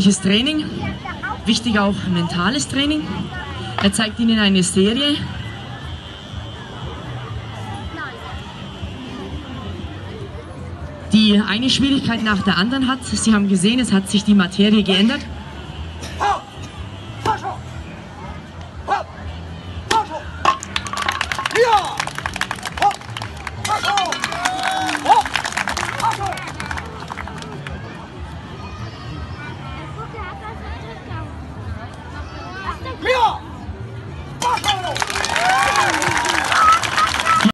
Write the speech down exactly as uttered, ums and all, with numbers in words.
Training, wichtig auch mentales Training. Er zeigt Ihnen eine Serie. Die eine Schwierigkeit nach der anderen hat. Sie haben gesehen, es hat sich die Materie geändert. Ja!